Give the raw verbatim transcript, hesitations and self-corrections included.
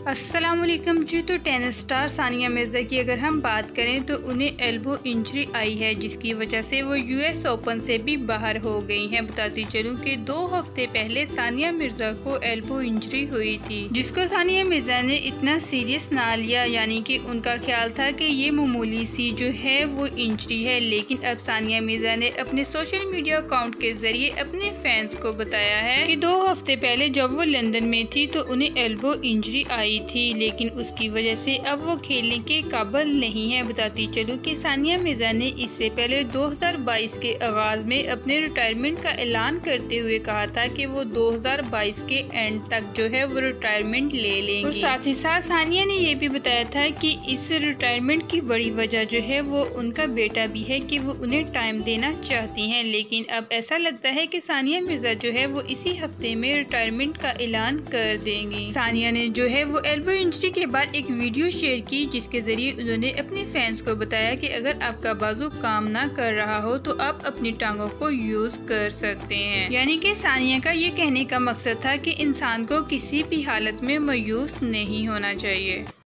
अस्सलामुअलैकुम जी। तो tennis star Sania Mirza की अगर हम बात करें तो उन्हें एल्बो इंजरी आई है, जिसकी वजह से वो यूएस ओपन से भी बाहर हो गई हैं। बताती चलूं कि दो हफ्ते पहले सानिया मिर्ज़ा को एल्बो इंजरी हुई थी, जिसको सानिया मिर्ज़ा ने इतना सीरियस ना लिया, यानी कि उनका ख्याल था कि ये मामूली सी जो है वो इंजरी है। लेकिन अब सानिया मिर्ज़ा ने अपने सोशल मीडिया अकाउंट के जरिए अपने फैंस को बताया है कि दो हफ्ते पहले जब वो लंदन में थी तो उन्हें एल्बो इंजरी आई थी, लेकिन उसकी वजह से अब वो खेलने के काबिल नहीं है। बताती चलूं कि सानिया मिर्ज़ा ने इससे पहले दो हज़ार बाईस के आगाज में अपने रिटायरमेंट का ऐलान करते हुए कहा था कि वो दो हज़ार बाईस के एंड तक जो है वो रिटायरमेंट ले लेंगी। और साथ ही साथ सानिया ने ये भी बताया था कि इस रिटायरमेंट की बड़ी वजह जो है वो उनका बेटा भी है कि वो उन्हें टाइम देना चाहती हैं। लेकिन अब ऐसा लगता है कि सानिया मिर्ज़ा जो है वो इसी हफ्ते में रिटायरमेंट का ऐलान कर देंगी। सानिया ने जो है वो एल्बो इंजरी के बाद एक वीडियो शेयर की, जिसके जरिए उन्होंने अपने फैंस को बताया कि अगर आपका बाजू काम ना कर रहा हो तो आप अपनी टांगों को यूज कर सकते हैं। यानी कि सानिया का ये कहने का मकसद था कि इंसान को किसी भी हालत में मायूस नहीं होना चाहिए।